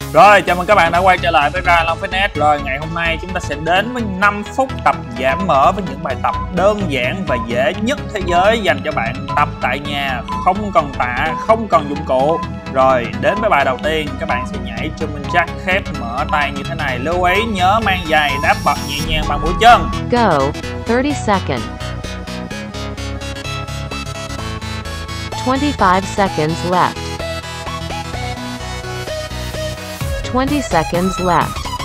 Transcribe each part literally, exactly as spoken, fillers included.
Rồi, chào mừng các bạn đã quay trở lại với Ryan Long Fitness. Rồi, ngày hôm nay chúng ta sẽ đến với năm phút tập giảm mỡ với những bài tập đơn giản và dễ nhất thế giới dành cho bạn tập tại nhà, không cần tạ, không cần dụng cụ. Rồi, đến với bài đầu tiên, các bạn sẽ nhảy jumping jack khép mở tay như thế này. Lưu ý nhớ mang giày, đáp bật nhẹ nhàng bằng mũi chân. Go, thirty seconds. twenty-five seconds left. twenty seconds left.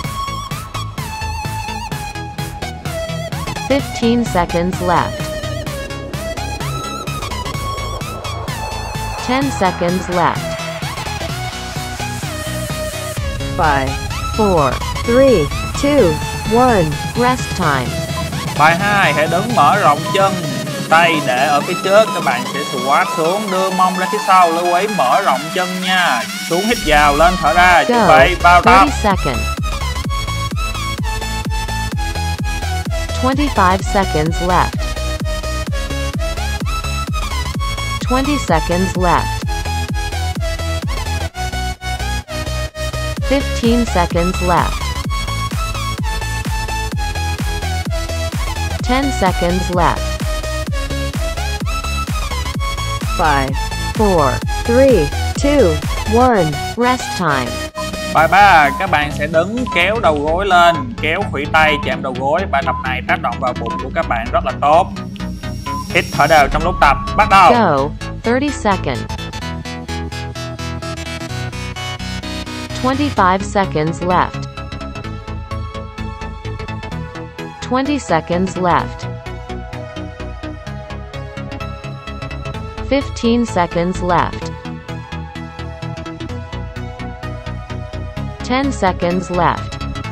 fifteen seconds left. ten seconds left. five, four, three, two, one. Rest time. Bài hai, hãy đứng mở rộng chân, tay để ở phía trước. Các bạn sẽ squat xuống, đưa mông ra phía sau. Lưu ý mở rộng chân nha. Xuống hít vào, lên thở ra. Chuẩn bị vào tập. thirty seconds. twenty-five seconds left. twenty seconds left. fifteen seconds left. ten seconds left. five, four, three, two, one. Rest time. Bài ba, các bạn sẽ đứng kéo đầu gối lên, kéo khuỷu tay chạm đầu gối. Bài tập này tác động vào bụng của các bạn rất là tốt. Hít thở đều trong lúc tập. Bắt đầu. Go, thirty seconds. twenty-five seconds left. twenty seconds left. fifteen seconds left. ten seconds left.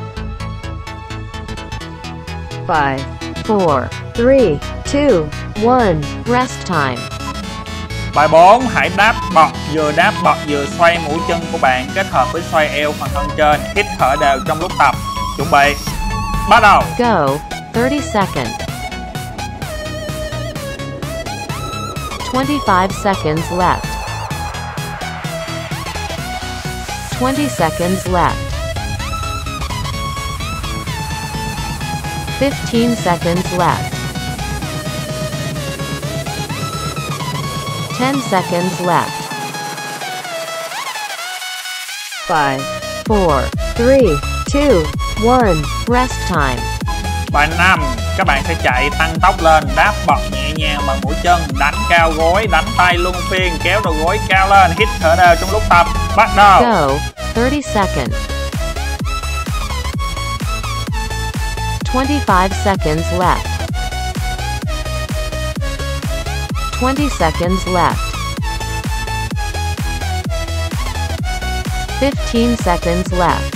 five, four, three, two, one. Rest time. Bài bốn, hãy đáp bật, vừa đáp bật vừa xoay mũi chân của bạn kết hợp với xoay eo phần thân trên. Hít thở đều trong lúc tập. Chuẩn bị. Bắt đầu. Go, thirty seconds. twenty-five seconds left. twenty seconds left. fifteen seconds left. ten seconds left. five, four, three, two, one. Rest time. Bài năm, các bạn sẽ chạy tăng tốc lên, đáp bật nhẹ nhàng bằng mũi chân, đánh cao gối, đánh tay luân phiên, kéo đầu gối cao lên, hít thở đều trong lúc tập. Bắt đầu. Go, thirty seconds. twenty-five seconds left. twenty seconds left. fifteen seconds left.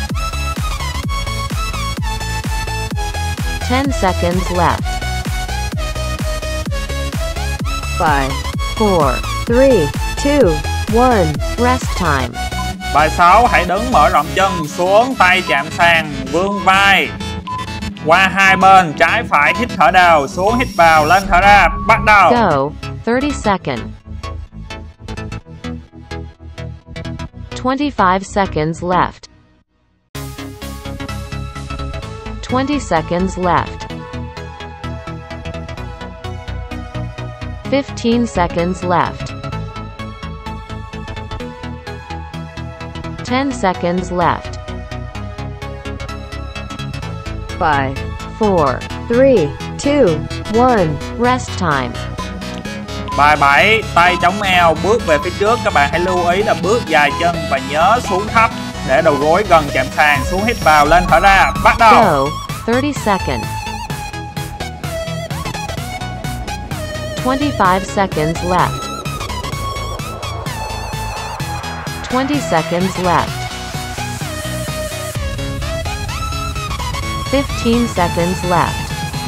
ten seconds left. five, four, three, two, one. Rest time. Bài sáu, hãy đứng mở rộng chân, xuống tay chạm sàn, vươn vai qua hai bên, trái phải, hít thở đều, xuống hít vào, lên thở ra. Bắt đầu. Go, thirty seconds. twenty-five seconds left. twenty seconds left. fifteen seconds left. ten seconds left. five, four, three, two, one. Rest time. Bài bảy, tay chống eo, bước về phía trước. Các bạn hãy lưu ý là bước dài chân và nhớ xuống thấp để đầu gối gần chạm sàn, xuống hít vào, lên thở ra. Bắt đầu. Go, thirty seconds. twenty-five seconds left. twenty seconds left. fifteen seconds left.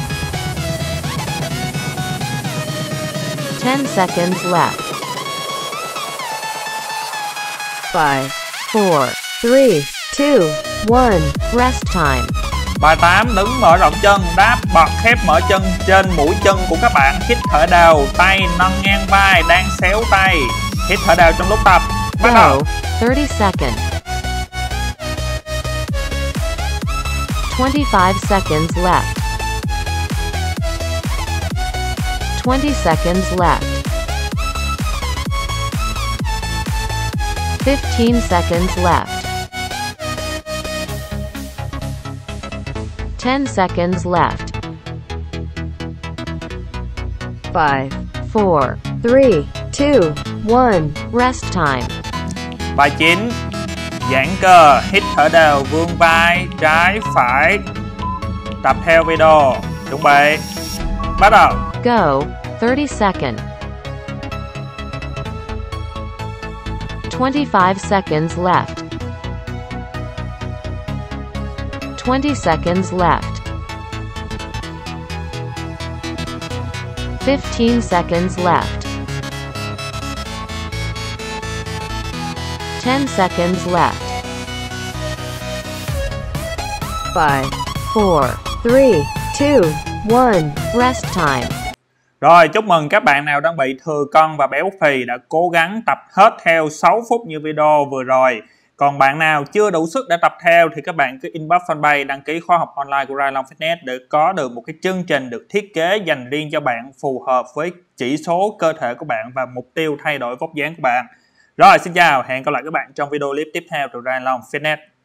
ten seconds left. five, four, three, two, one. Rest time. Bài tám, đứng mở rộng chân, đáp bật khép mở chân trên mũi chân của các bạn. Hít thở đều, tay nâng ngang vai, đang xéo tay. Hít thở đều trong lúc tập. Bắt đầu. thirty seconds. twenty-five seconds left. twenty seconds left. fifteen seconds left. ten seconds left. five, four, three, two, one. Rest time. Bài chín. Giãn cơ, hít thở đều, vươn vai, trái, phải. Tập theo video. Chuẩn bị. Bắt đầu. Go. thirty seconds. twenty-five seconds left. twenty seconds left. fifteen seconds left. ten seconds left. five, four, three, two, one. Rest time. Rồi, chúc mừng các bạn nào đang bị thừa cân và béo phì đã cố gắng tập hết theo sáu phút như video vừa rồi. Còn bạn nào chưa đủ sức để tập theo thì các bạn cứ inbox fanpage đăng ký khóa học online của Rai Long Fitness để có được một cái chương trình được thiết kế dành riêng cho bạn, phù hợp với chỉ số cơ thể của bạn và mục tiêu thay đổi vóc dáng của bạn. Rồi, xin chào, hẹn gặp lại các bạn trong video clip tiếp theo từ Rai Long Fitness.